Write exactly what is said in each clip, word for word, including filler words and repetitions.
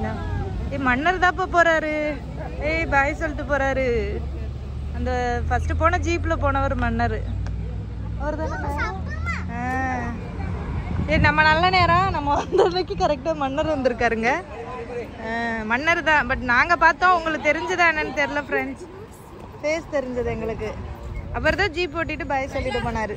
ஏய் மன்னர் தாப்பா போறாரு. ஏய் பாய் சொல்லிட்டு போறாரு. அந்த ஃபர்ஸ்ட் போன ஜீப்ல போனவர் மன்னர். அவர் தானே. சரி நம்ம நல்ல நேரம் நம்ம வந்ததுக்கு கரெக்டா மன்னர் வந்திருக்காருங்க. மன்னர் தான். பட் நாங்க பார்த்தோம், உங்களுக்கு தெரிஞ்சதா என்னன்னு தெரியல ஃப்ரெண்ட்ஸ். ஃபேஸ் தெரிஞ்சது எங்களுக்கு. அவர் தான் ஜீப் ஓட்டிட்டு பாய் சொல்லிட்டு போனாரு.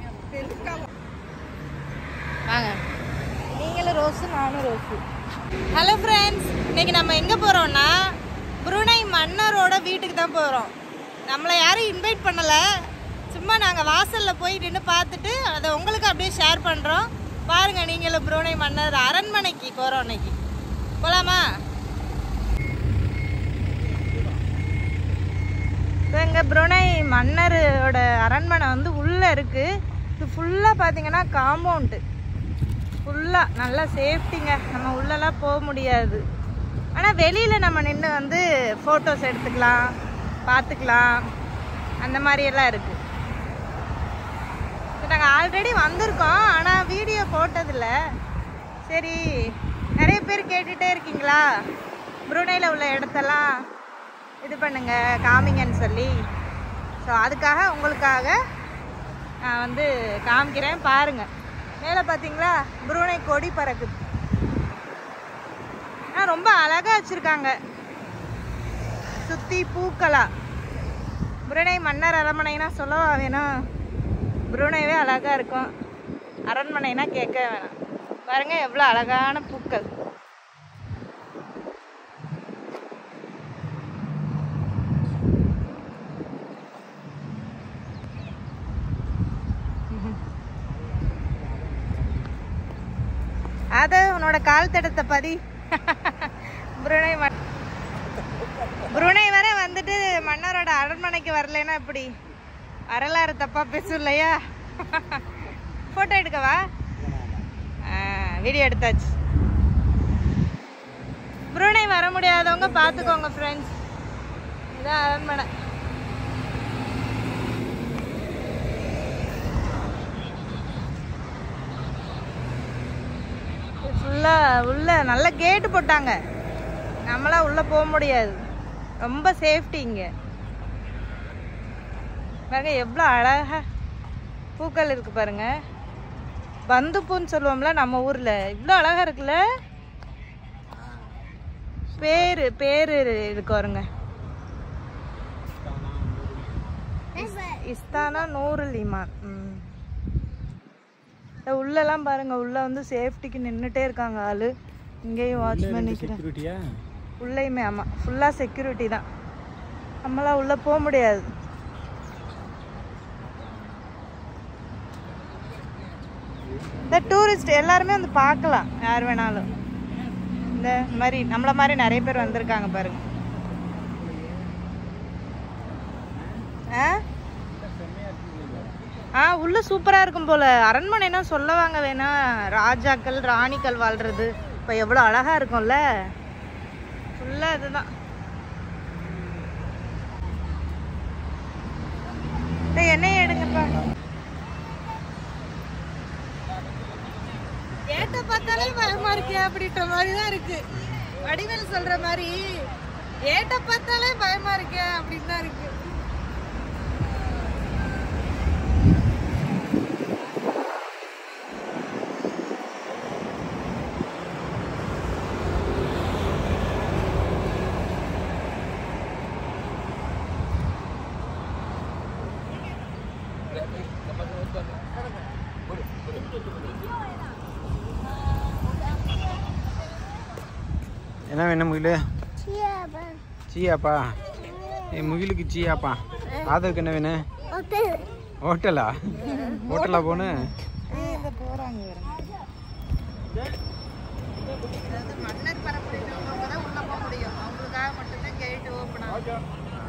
வாங்க, நீங்களும் ரோஸு நானும் ரோஸு. ஹலோ ஃப்ரெண்ட்ஸ், இன்னைக்கு நம்ம எங்கே போகிறோம்னா புருனை மன்னரோட வீட்டுக்கு தான் போகிறோம். நம்மளை யாரும் இன்வைட் பண்ணலை, சும்மா நாங்கள் வாசலில் போய் நின்று பார்த்துட்டு அதை உங்களுக்கு அப்படியே ஷேர் பண்ணுறோம். பாருங்கள், நீங்களும் புருனை மன்னர் அரண்மனைக்கு போகிறோம். இன்னைக்கு போகலாமா? இப்போ எங்கள் புருனை மன்னரோட அரண்மனை வந்து உள்ளே இருக்குது. இது ஃபுல்லாக பார்த்தீங்கன்னா காம்பவுண்டு ஃபுல்லாக நல்லா சேஃப்டிங்க. நம்ம உள்ளெல்லாம் போக முடியாது, ஆனால் வெளியில் நம்ம நின்று வந்து ஃபோட்டோஸ் எடுத்துக்கலாம், பார்த்துக்கலாம், அந்த மாதிரியெல்லாம் இருக்குது. நாங்கள் ஆல்ரெடி வந்திருக்கோம், ஆனால் வீடியோ போட்டதில்ல. சரி, நிறைய பேர் கேட்டுகிட்டே இருக்கீங்களா புருனையில் உள்ள இடத்தெல்லாம் இது பண்ணுங்க காமிங்கன்னு சொல்லி. ஸோ அதுக்காக உங்களுக்காக நான் வந்து காமிக்கிறேன். பாருங்கள், மேலே பார்த்தீங்களா புருனை கொடி பறக்குது. ஆ ரொம்ப அழகாக வச்சுருக்காங்க, சுற்றி பூக்களா. புருனை மன்னர் அரண்மனைனா சொல்லவா வேணும், புருனைவே அழகாக இருக்கும். அரண்மனைனா கேட்க வேணாம். பாருங்கள் எவ்வளோ அழகான பூக்கள். அத உன்னோட கால் தடத்தை பதி. புருனை புருனை வரை வந்துட்டு மன்னரோட அரண்மனைக்கு வரலன்னா இப்படி வரலாறு தப்பா பேசும் இல்லையா? போட்டோ எடுக்கவா? வீடியோ எடுத்தாச்சு. புருனை வர முடியாதவங்க பார்த்துக்கோங்க ஃப்ரெண்ட்ஸ். இதான் அரண்மனை. ஃபுல்லாக உள்ள நல்ல கேட்டு போட்டாங்க, நம்மளாம் உள்ளே போக முடியாது. ரொம்ப சேஃப்டி இங்கே. பாருங்க எவ்வளோ அழகாக பூக்கள் இருக்குது பாருங்க. பந்துப்பூன்னு சொல்லுவோம்ல நம்ம ஊரில், இவ்வளோ அழகாக இருக்குல்ல. பேர் பேர் இருக்கு பாருங்க, இஸ்தானா நூருல் ஈமான். உள்ளெல்லாம் பாருங்க, உள்ள வந்து சேஃப்டிக்கு நின்றுட்டே இருக்காங்க ஆளு. இங்கேயும் வாட்ச்மேன் நிற்கிறேன் உள்ளேயுமே. ஆமாம், ஃபுல்லாக செக்யூரிட்டி தான், நம்மளாம் உள்ளே போக முடியாது. இந்த டூரிஸ்ட் எல்லாருமே வந்து பார்க்கலாம், யார் வேணாலும். இந்த மாதிரி நம்மள மாதிரி நிறைய பேர் வந்திருக்காங்க பாருங்க. ஆ ஆ உள்ள சூப்பராக இருக்கும் போல். அரண்மனைனா சொல்லவாங்க வேணா, ராஜாக்கள் ராணிகள் வாழ்கிறது. இப்போ எவ்வளோ அழகாக இருக்கும்ல, ஃபுல்லாக இதுதான். எண்ணெய் எடுங்கப்பா. ஏட்ட பார்த்தாலே பயமா இருக்கு அப்படின்ற மாதிரி தான் இருக்கு. வடிவேல் சொல்ற மாதிரி ஏட்ட பார்த்தாலே பயமா இருக்கு அப்படின்னு தான் இருக்கு. என்ன வேணும் முகிலு? சீயாப்பா. ஏ முகிலுக்கு சீயாப்பா. ஆதருக்கு என்ன வேணும்? ஹோட்டலா? ஹோட்டலா போன போறாங்க. மன்னர் பரம்பரையில உள்ளவங்க தான் உள்ள போக முடியும், அவங்களுக்காக மட்டும்தான் கேட் ஓப்பன் ஆகும்.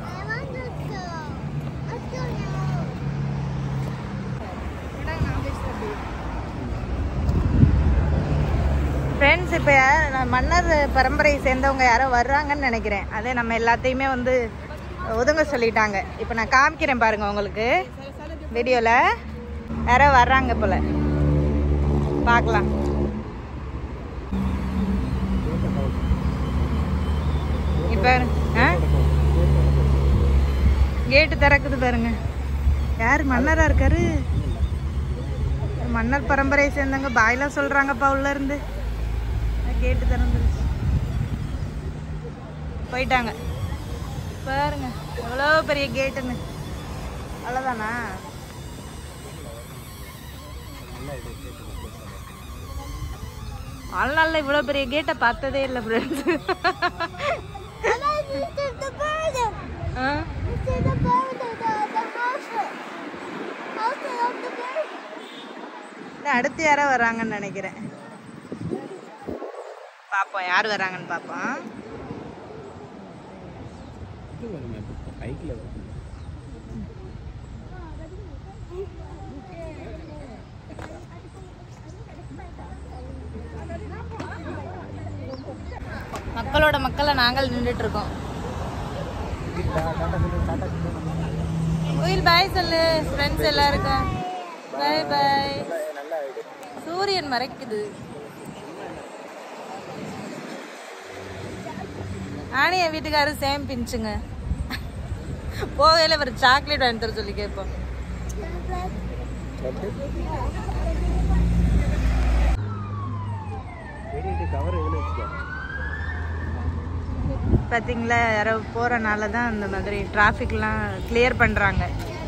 ஃப்ரெண்ட்ஸ், இப்போ மன்னர் பரம்பரையை சேர்ந்தவங்க யாரோ வர்றாங்கன்னு நினைக்கிறேன். அதே நம்ம எல்லாத்தையுமே வந்து ஒதுங்க சொல்லிட்டாங்க. இப்போ நான் காமிக்கிறேன் பாருங்க உங்களுக்கு வீடியோவில். யாரோ வர்றாங்க போல, பார்க்கலாம். பாருங்க கேட்டு திறக்குது பாருங்க. யார் மன்னரா இருக்காரு? மன்னர் பரம்பரையை சேர்ந்தவங்க பாய்லாம் சொல்றாங்கப்பா உள்ள இருந்து. கேட்டு திறந்துருச்சு போயிட்டாங்க பாருங்க. எவ்வளோ பெரிய கேட்டுன்னு. அவ்வளோதானா? வாழ்நாளில் இவ்வளோ பெரிய கேட்டை பார்த்ததே இல்லை ஃப்ரெண்ட்ஸ். அடுத்து யாரோ வராங்கன்னு நினைக்கிறேன். பார்ப்போம் யார் வராங்கன்னு பார்ப்போம். மக்களோட மக்களை நாங்கள் நின்றுட்டு இருக்கோம். உயில் பாய் சொல்லு ஃப்ரெண்ட்ஸ் எல்லாருக்கும். பாய் பாய். சூரியன் மறைக்குது. ஆனி என் வீட்டுக்காரர் சேம் பிஞ்சுங்க. போகையில ஒரு சாக்லேட் வாங்கி தர சொல்லி கேட்போம். பார்த்தீங்களா, யாரோ போகிறனால தான் அந்த மாதிரி டிராஃபிக்லாம் கிளியர் பண்ணுறாங்க.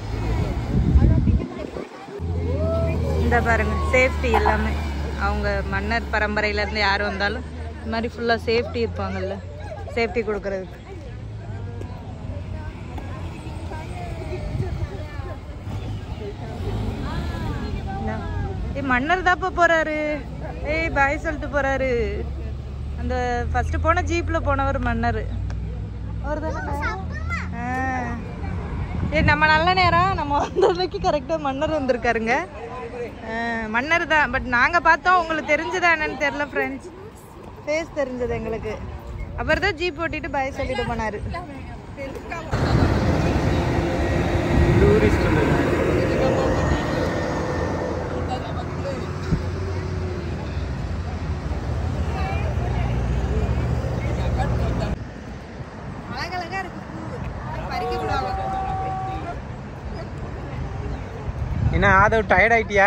இந்த பாருங்க சேஃப்டி எல்லாமே. அவங்க மன்னர் பரம்பரையிலேருந்து யார் வந்தாலும் இந்த மாதிரி ஃபுல்லாக சேஃப்டி இருப்பாங்கல்ல, சேஃப்டி கொடுக்கறதுக்கு. ஏய் மன்னர் தாப்பா போகிறாரு. ஏய் பாய் சொல்லிட்டு போகிறாரு. அந்த ஃபர்ஸ்ட் போன ஜீப்ல போனவர் மன்னர் அவர் தானே. சரி நம்ம நல்ல நேரம் நம்ம வந்ததுக்கு கரெக்டாக மன்னர் வந்திருக்காருங்க. மன்னர் தான். பட் நாங்கள் பார்த்தோம். உங்களுக்கு தெரிஞ்சதா என்னன்னு தெரியல ஃப்ரெண்ட்ஸ். ஃபேஸ் தெரிஞ்சது எங்களுக்கு. அவர் தான் ஜீப் ஓட்டிட்டு பாய் சொல்லிட்டு போனார். என்ன ஆதவ் டயர்ட் ஆயிட்டியா?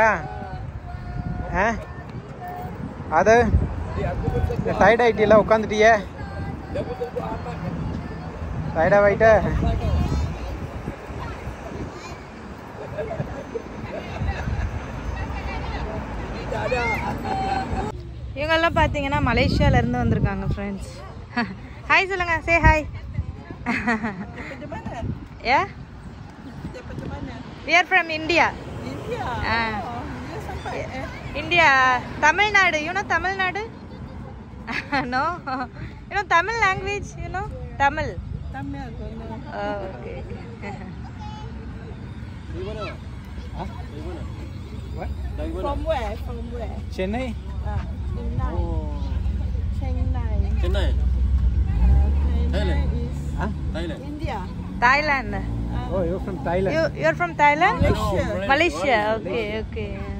ஆதவ் டயர்ட் ஆயிட்டியெல்லாம் உட்காந்துட்டிய? டயர்டா ஆயிட்ட? இவங்கெல்லாம் பார்த்தீங்கன்னா மலேசியாவிலேருந்து வந்திருக்காங்க ஃப்ரெண்ட்ஸ். ஹாய் சொல்லுங்க. Say hi. ஏ we are from India. India. Ah. Oh, India. Tamil Nadu. You know Tamil Nadu? No. You know Tamil language? You know Tamil. Tamil. Oh, okay. What? From where? From where? Chennai. Ah, Chennai. Oh. Chennai. Chennai. Uh, Thailand is Huh? Thailand. India. Thailand. Oh, you're from Thailand. You you're from Thailand? Malaysia. No, Malaysia. Okay, okay.